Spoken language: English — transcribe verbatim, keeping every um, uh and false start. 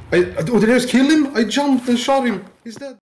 I, oh, did I just kill him? I jumped and shot him. He's dead.